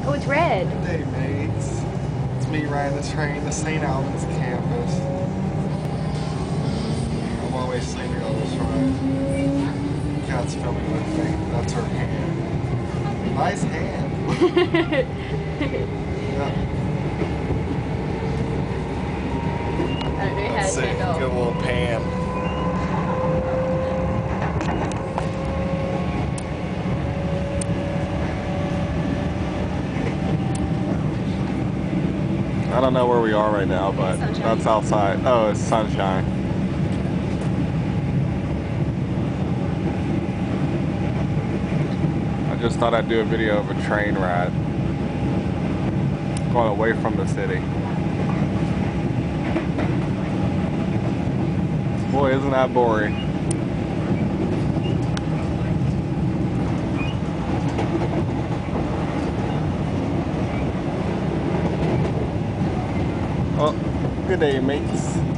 Oh, it's red. Hey mates, it's me riding the train to St. Albans campus. I'm always sleeping on this ride. Cat's filming with me. That's her hand. Nice hand. Yeah. Let's see, get a little pan. I don't know where we are right now, but that's outside. Oh, it's sunshine. I just thought I'd do a video of a train ride. Going away from the city. Boy, isn't that boring. Oh, good day, mates.